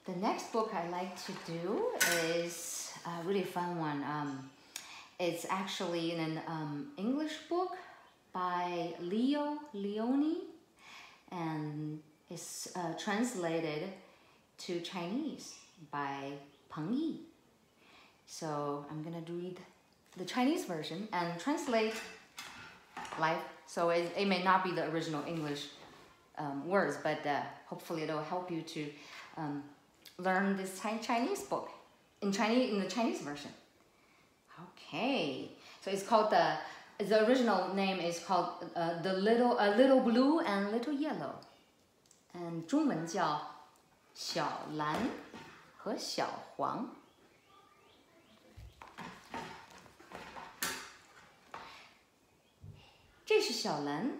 The next book I like to do is a really fun one. It's actually an English book by Leo Lionni, and it's translated to Chinese by Peng Yi. So I'm gonna read the Chinese version and translate live. So it may not be the original English words, but hopefully it'll help you to learn this Chinese book in the Chinese version. Okay, so it's called the original name is called Little Blue and Little Yellow, and 中文叫小蓝和小黄。这是小蓝，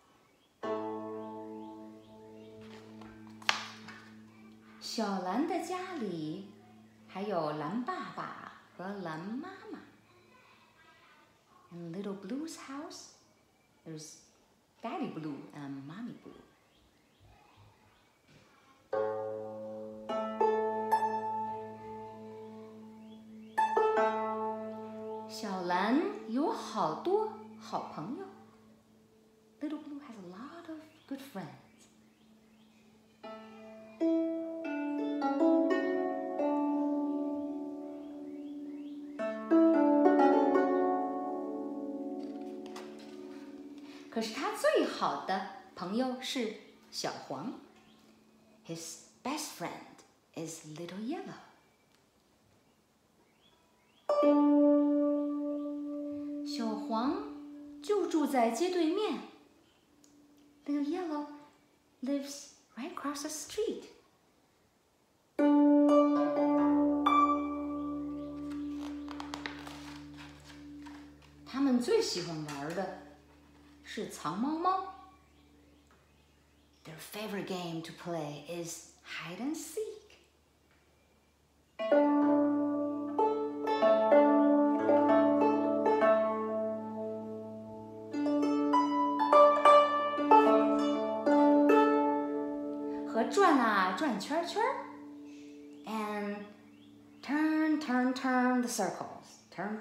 小蓝的家里还有蓝爸爸和蓝妈妈。In Little Blue's house, there's Daddy Blue and Mommy Blue. 小蓝有好多好朋友。Little Blue has a lot of good friends. 可是他最好的朋友是小黄。His best friend is Little Yellow. 小黄就住在街对面。Little Yellow lives right across the street. 他们最喜欢玩的是藏猫猫。Their favorite game to play is hide and seek. 和转啊转圈圈 and turn the circles. Turn.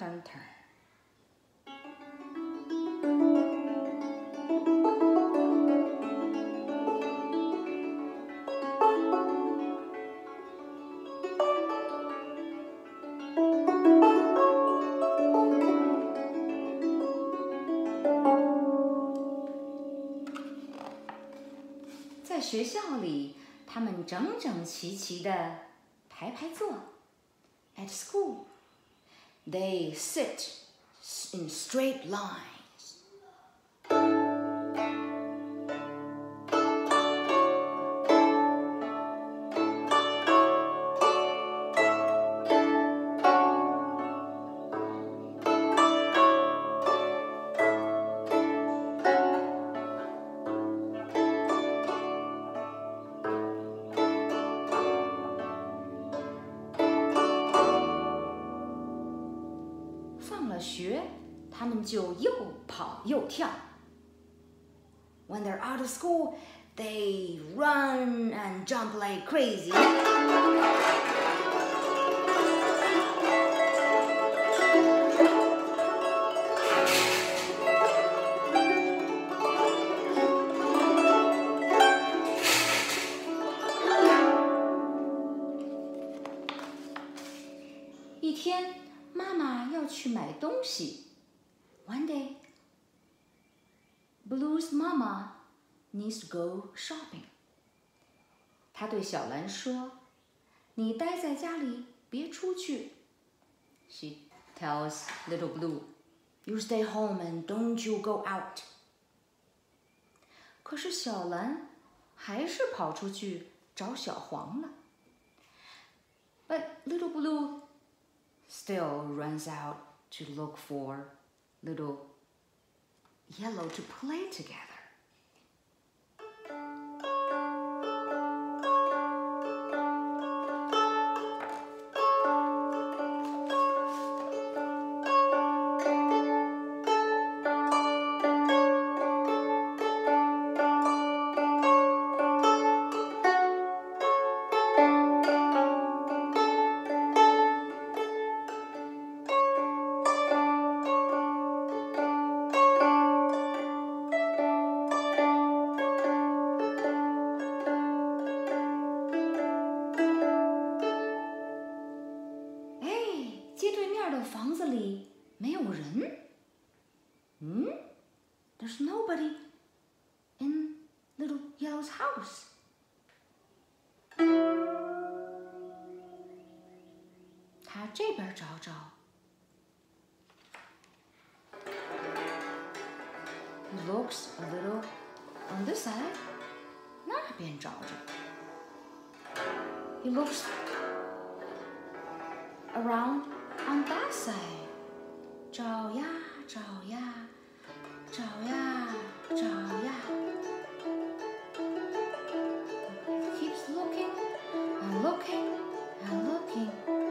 在学校里，他们整整齐齐地排坐。At school, they sit in straight lines. 放了学，他们就又跑又跳。When they're out of school, they run and jump like crazy. 一天，妈妈要去买东西。One day, Blue's mama needs to go shopping. 她对小蓝说：“你待在家里，别出去。” She tells Little Blue, "You stay home and don't you go out." 可是小蓝还是跑出去找小黄了。But Little Blue still runs out to look for Little Yellow to play together. 没有人。There's nobody in little yellow's house.他这边找找。He looks a little on this side. 那边找找。He looks around on that side. 找呀找呀找呀找呀。He keeps looking and looking and looking.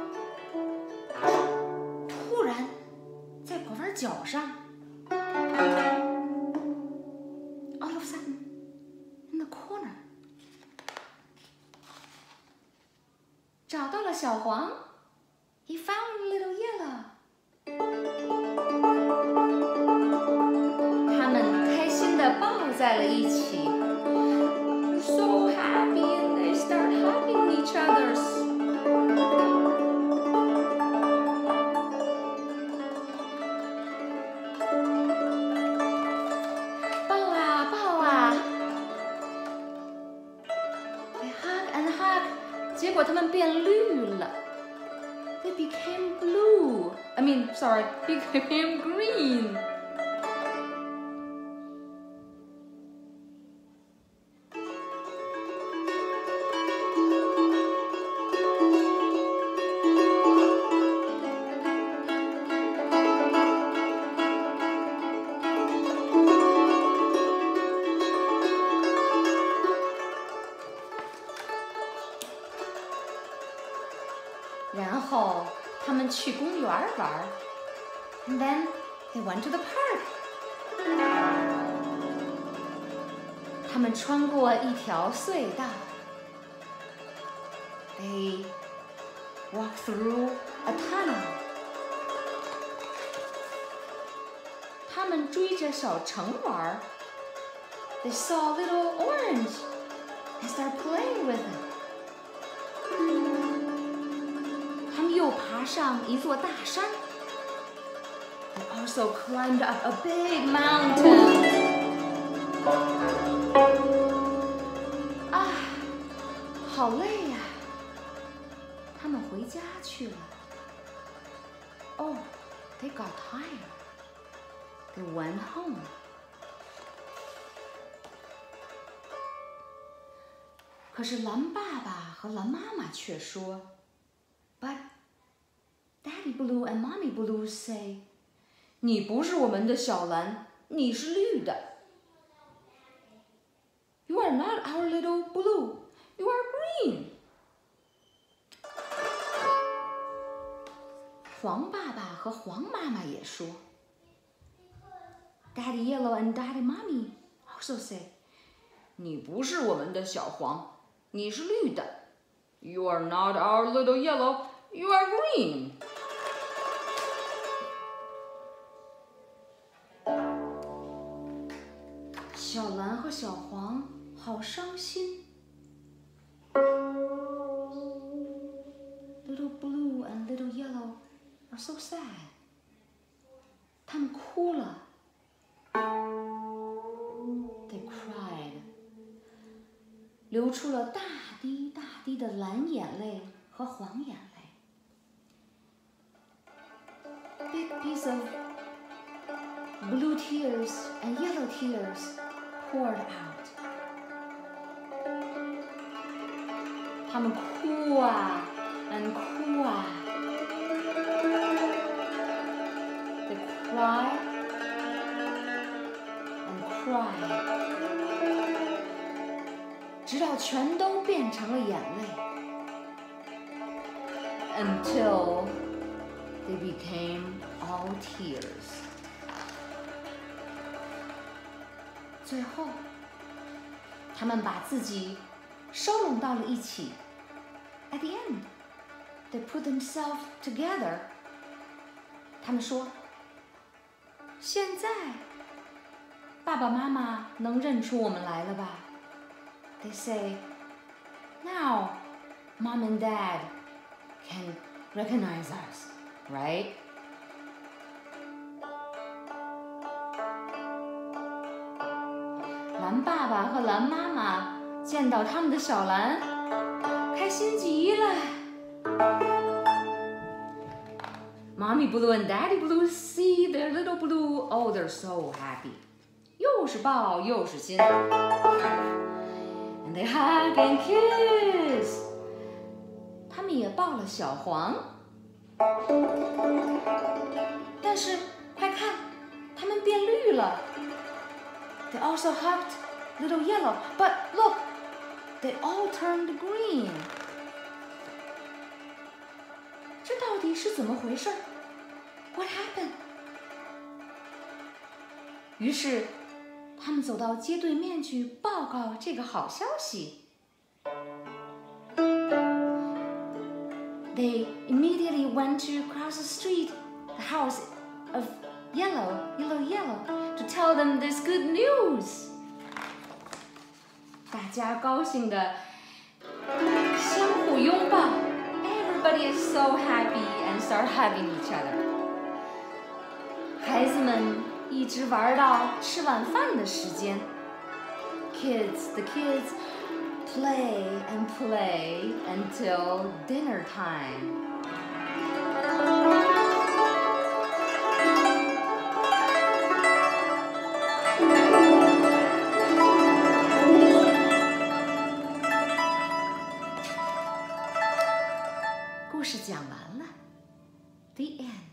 突然，在拐弯角上 ，all of a sudden, in the corner, 找到了小黄。He found little yellow. 他们开心地抱在了一起。So happy, and they start hugging each other. 抱啊抱啊 ，they hug and hug， 结果他们变绿了。They became blue. I mean, sorry, became green. 然后他们去公园玩 ，and then they went to the park. 他们穿过一条隧道 ，they walked through a tunnel. 他们追着小橙玩 ，they saw little orange and started playing with it. 他们又爬上一座大山 They also climbed up a big mountain. 啊，好累呀！他们回家去了。Oh, they got tired. They went home. 可是蓝爸爸和蓝妈妈却说 ，But Daddy Blue and Mommy Blue say, 你不是我们的小蓝，你是绿的。You are not our little blue. You are green. 黄爸爸和黄妈妈也说 ，Daddy Yellow and Daddy Mommy also say, 你不是我们的小黄，你是绿的。You are not our little yellow. You are green. 小蓝和小黄好伤心。Little blue and little yellow are so sad. 他们哭了。They cried. 流出了大滴大滴的蓝眼泪和黄眼泪。Big piece of blue tears and yellow tears poured out. 他们哭啊 and 哭啊。They cry and cry. 直到全都变成了眼泪。Until they became all tears. 最后，他们把自己收拢到了一起。At the end, they put themselves together. 他们说：“现在，爸爸妈妈能认出我们来了吧？” They say, "Now, Mom and Dad can recognize us, right?" 蓝爸爸和蓝妈妈见到他们的小蓝，开心极了。Mommy Blue and Daddy Blue see their little blue. Oh, they're so happy. 又是抱又是亲。And they hug and kiss. 他们也抱了小黄。但是，快看，他们变绿了。They also hugged little yellow, but look, they all turned green. 这到底是怎么回事 ？What happened? 于是，他们走到街对面去报告这个好消息。They immediately went to cross the street, the house of yellow, to tell them this good news. 大家高兴地相互拥抱。Everybody is so happy and start hugging each other. 孩子们一直玩到吃晚饭的时间。The kids play and play until dinner time. 故事讲完了。The end.